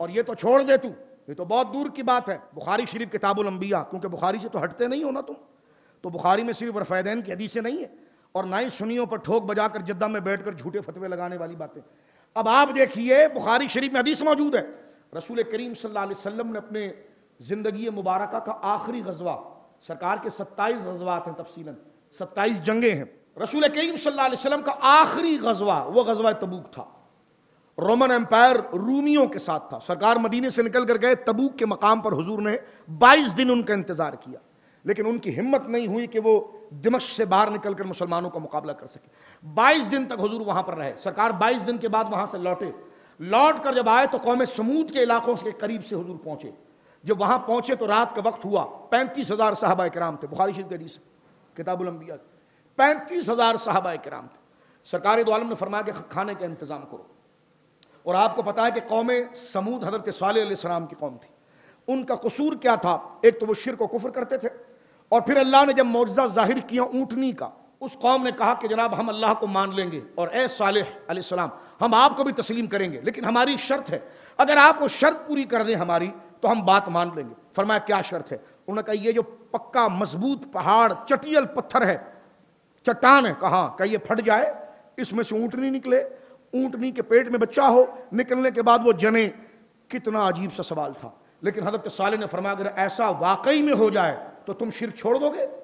اور یہ تو چھوڑ دے تو، یہ تو بہت دور کی بات ہے۔ بخاری شریف کتاب الانبیاء، کیونکہ بخاری سے تو ہٹتے نہیں ہو نا تم، تو بخاری میں صرف رفیدین کی حدیثیں نہیں ہیں، اور نہ ہی سنیوں پر ٹھوک بجا کر جدہ میں بیٹھ کر جھوٹے فتوے لگانے والی باتیں۔ اب آپ دیکھیے بخاری شریف میں حدیث موجود ہے، رسول کریم صلی اللہ علیہ وسلم نے اپنے زندگی مبارکہ کا آخری غزوہ، سرکار کے 27 غزوات ہیں تفصیلاً، 27 جنگیں ہیں، رسول کریم صلی اللہ علیہ وسلم کا آخری غزوہ وہ غزوہ تبوک تھا۔ رومن امپائر رومیوں کے ساتھ تھا، سرکار مدینے سے نکل کر گئے، تبوک کے مقام پر حضور نے 22 دن ان کا انتظار کیا، لیکن ان کی ہمت نہیں ہوئی کہ وہ دمشق سے باہر نکل کر مسلمانوں کا مقابلہ کر سکے۔ 22 دن تک حضور وہاں پر رہے، سرکار 22 دن کے بعد وہاں سے لوٹے، لوٹ کر جب آئے تو قوم سمود کے علاقوں کے قریب سے حضور پہنچے۔ جب وہاں پہنچے تو رات کا وقت ہوا، 35,000 صحابہ کرام تھے، بخاری شریف کی حدیث کتاب الانبیاء، 35,000 صحابہ کرام تھے۔ سرکار دو عالم نے فرمایا کہ کھانے کا انتظام کرو، اور آپ کو پتا ہے کہ قوم سمود حضرت صالح علیہ السلام کی قوم تھی۔ ان کا قصور کیا تھا؟ ایک تو وہ شرک و کفر کرتے تھے، اور پھر اللہ نے جب معجزہ ظاہر کیا اونٹنی کا، اس قوم نے کہا کہ جناب ہم اللہ کو مان لیں گے، اور اے صالح علیہ السلام ہم آپ کو بھی تسلیم کریں گے، لیکن ہماری شرط ہے، اگر آپ وہ شرط پوری کر دیں ہماری تو ہم بات مان لیں گے۔ فرمایا کیا شرط ہے؟ انہوں نے کہا یہ جو پکا مضبوط پہاڑ چٹیل پتھر ہے، چٹان ہے، کہاں کہ یہ پھٹ جائے، اس میں سے اونٹنی نکلے، اونٹنی کے پیٹ میں بچہ ہو، نکلنے کے بعد وہ جنے۔ کتنا عجیب سا سوال تھا، لیکن حضرت صالح نے فرمایا اگر ایسا واقعی میں ہو جائے تو تم شرک چھوڑ دو گے؟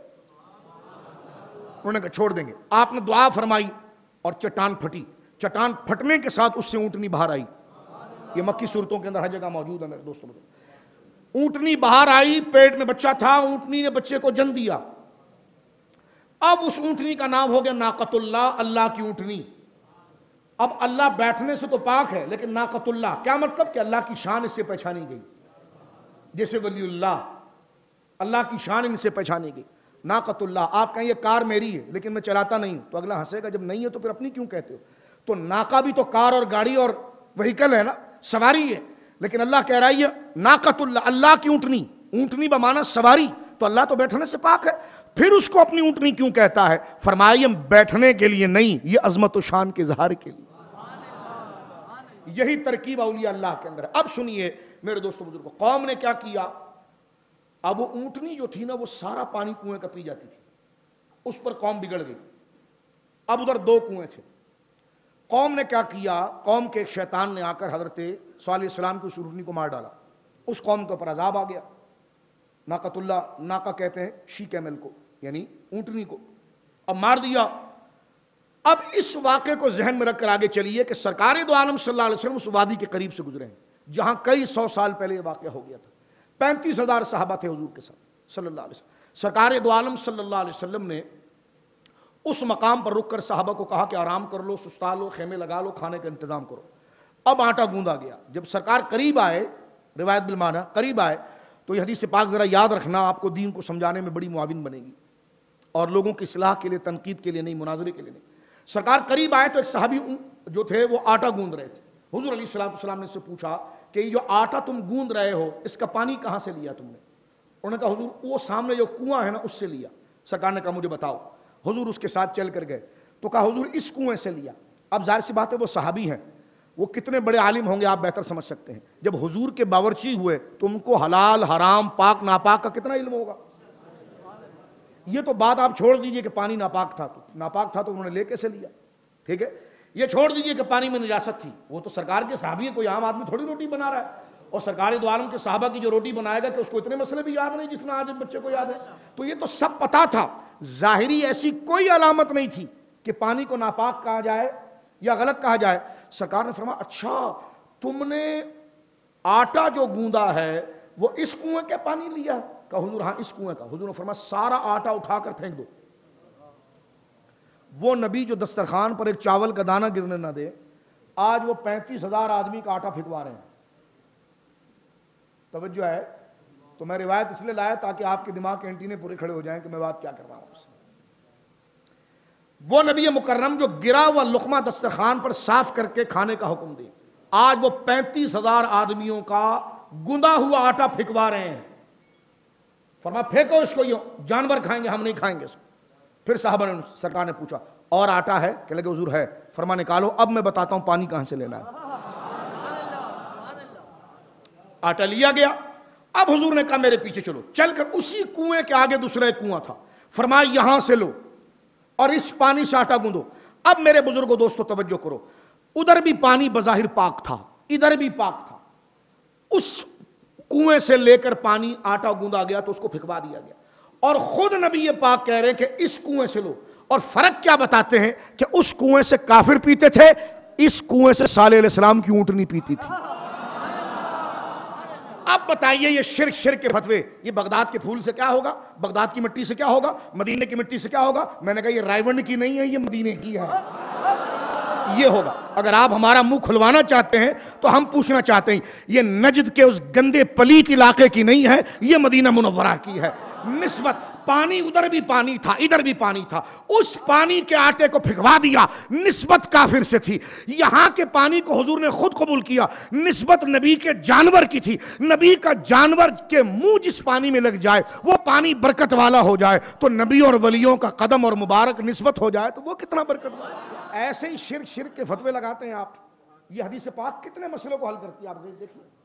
انہوں نے کہا چھوڑ دیں گے۔ آپ نے دعا فرمائی اور چٹان پھٹی، چٹان پھٹنے کے ساتھ اس سے اونٹنی باہر آئی۔ یہ مکی صورتوں کے اندر ہر جگہ موجود ہے میرے دوستوں۔ اونٹنی باہر آئی، پیٹ میں بچہ تھا، اونٹنی نے بچے کو جن دیا۔ اب اس اونٹنی کا نام ہو گیا ناقۃ اللہ، اللہ کی اونٹنی۔ اب اللہ بیٹھنے سے تو پاک ہے، لیکن ناقۃ اللہ کیا مطلب؟ کہ اللہ کی شان اس سے پہچانی گئی، جیسے ولی اللہ، اللہ کی شان ان سے پہچانی گئی۔ ناقۃ اللہ، آپ کہیں یہ کار میری ہے لیکن میں چلاتا نہیں ہوں، تو اگلا ہنسے گا، جب نہیں ہے تو پھر اپنی کیوں کہتے ہو؟ تو ناقہ بھی تو کار اور گاڑی اور وہیکل ہے نا، سواری ہے، لیکن اللہ کہہ رہا ہے ناقۃ اللہ، اللہ کی اونٹنی، اونٹنی بمعنی سواری، تو اللہ تو بیٹھنے سے پاک ہے، پھر اس کو اپنی اونٹنی کیوں کہتا ہے؟ فرمایا یہ بیٹھنے کے لیے نہیں، یہ عظمت و شان کے اظہار کے لیے۔ یہی ترکیب اولیاء اللہ کے اندر ہے۔ اب سنیے میرے دوستو بزرگوں، قوم نے کیا کیا؟ اب وہ اونٹنی جو تھی نا وہ سارا پانی کنویں کا پی جاتی تھی، اس پر قوم بگڑ گئی۔ اب ادھر 2 کنویں تھے، قوم نے کیا کیا؟ قوم کے ایک شیطان نے آ کر حضرت صالح علیہ السلام کی اس اونٹنی کو مار ڈالا، اس قوم کے اوپر عذاب آ گیا۔ ناقۃ اللہ، ناقہ کہتے ہیں شی کیمل کو، یعنی اونٹنی کو، اب مار دیا۔ اب اس واقعے کو ذہن میں رکھ کر آگے چلیے کہ سرکار دو عالم صلی اللہ علیہ وسلم اس وادی کے قریب سے گزرے ہیں جہاں کئی 100 سال پہلے یہ واقعہ ہو گیا تھا۔ 35,000 صحابہ تھے حضور کے ساتھ صلی اللہ علیہ وسلم۔ سرکار دو عالم صلی اللہ علیہ وسلم نے اس مقام پر رک کر صحابہ کو کہا کہ آرام کر لو، سستا لو، خیمے لگا لو، کھانے کا انتظام کرو۔ اب آٹا گوندا گیا۔ جب سرکار قریب آئے، روایت بالمعنی قریب آئے، تو یہ حدیث پاک ذرا یاد رکھنا، آپ کو دین کو سمجھانے میں بڑی معاون بنے گی، اور لوگوں کی اصلاح کے لیے، تنقید کے لیے نہیں، مناظرے کے لیے نہیں۔ سرکار قریب آئے تو ایک صحابی جو تھے وہ آٹا گوند رہے تھے۔ حضور علیہ السلام نے اس سے پوچھا کہ یہ جو آٹا تم گوند رہے ہو اس کا پانی کہاں سے لیا تم نے؟ انہوں نے کہا حضور وہ سامنے جو کنواں ہے نا اس سے لیا۔ سرکار نے کہا مجھے بتاؤ۔ حضور اس کے ساتھ چل کر گئے تو کہا حضور اس کنویں سے لیا۔ اب ظاہر سی بات ہے وہ صحابی ہیں، وہ کتنے بڑے عالم ہوں گے آپ بہتر سمجھ سکتے ہیں۔ جب حضور کے باورچی ہوئے تو ان کو حلال حرام پاک ناپاک کا کتنا علم ہوگا؟ یہ تو بات آپ چھوڑ دیجئے کہ پانی ناپاک تھا تو انہوں نے لے کیسے لیا، ٹھیک ہے؟ یہ چھوڑ دیجئے کہ پانی میں نجاست تھی، وہ تو سرکار کے صحابی ہے، کوئی عام آدمی تھوڑی روٹی بنا رہا ہے، اور سرکار دو عالم کے صحابہ کی جو روٹی بنائے گا کہ اس کو اتنے مسئلے بھی یاد نہیں جتنا آج بچے کو یاد ہے، تو یہ تو سب پتا تھا۔ ظاہری ایسی کوئی علامت نہیں تھی کہ پانی کو ناپاک کہا جائے یا غلط کہا جائے۔ سرکار نے فرمایا اچھا تم نے آٹا جو گوندا ہے وہ اس کنویں کا پانی لیا؟ کہا حضور ہاں اس کنویں کا۔ حضور نے فرمایا سارا آٹا اٹھا کر پھینک دو۔ وہ نبی جو دسترخوان پر ایک چاول کا دانہ گرنے نہ دے، آج وہ 35,000 آدمی کا آٹا پھینکوا رہے ہیں۔ توجہ ہے؟ تو میں روایت اس لیے لایا تاکہ آپ کے دماغ کے اینٹینے پورے کھڑے ہو جائیں کہ میں بات کیا کر رہا ہوں آپ سے۔ وہ نبی مکرم جو گرا ہوا لقمہ دسترخوان پر صاف کر کے کھانے کا حکم دے، آج وہ 35,000 آدمیوں کا گندا ہوا آٹا پھینکوا رہے ہیں۔ فرمایا پھینکو اس کو، یہ جانور کھائیں گے، ہم نہیں کھائیں گے اس کو۔ پھر صحابہ نے سرکار نے پوچھا اور آٹا ہے؟ کہ لگے حضور ہے۔ فرمایا نکالو، اب میں بتاتا ہوں پانی کہاں سے لینا ہے۔ آٹا لیا گیا. اب حضور نے کہا میرے پیچھے چلو. چل کر اسی کنویں کے آگے دوسرا ایک کنواں تھا. فرمایا یہاں سے لو اور اس پانی سے آٹا گوندو. اب میرے بزرگوں دوستو توجہ کرو, ادھر بھی پانی بظاہر پاک تھا, ادھر بھی پاک تھا. اس کنویں سے لے کر پانی آٹا گوندا گیا تو اس کو پھینکوا دیا گیا, اور خود نبی پاک کہہ رہے ہیں کہ اس کنویں سے لو. اور فرق کیا بتاتے ہیں کہ اس کنویں سے کافر پیتے تھے, اس کنویں سے صالح علیہ السلام کی اونٹنی پیتی تھی. اب بتائیے یہ شرک کے فتوے, یہ بغداد کے پھول سے کیا ہوگا, بغداد کی مٹی سے کیا ہوگا, مدینے کی مٹی سے کیا ہوگا؟ میں نے کہا یہ رائیونڈ کی نہیں ہے, یہ مدینے کی ہے. یہ ہوگا. اگر آپ ہمارا منہ کھلوانا چاہتے ہیں تو ہم پوچھنا چاہتے ہیں یہ نجد کے اس گندے پلیت علاقے کی نہیں ہے, یہ مدینہ منورہ کی ہے. نسبت پانی ادھر بھی پانی تھا, ادھر بھی پانی تھا, اس پانی کے آٹے کو پھینکوا دیا, نسبت کافر سے تھی. یہاں کے پانی کو حضور نے خود قبول کیا, نسبت نبی کے جانور کی تھی. نبی کا جانور کے منہ جس پانی میں لگ جائے وہ پانی برکت والا ہو جائے, تو نبی اور ولیوں کا قدم اور مبارک نسبت ہو جائے تو وہ کتنا برکت والا. ایسے ہی شرک کے فتوے لگاتے ہیں آپ. یہ حدیث پاک کتنے مسئلوں کو حل کرتی ہے آپ دیکھیے.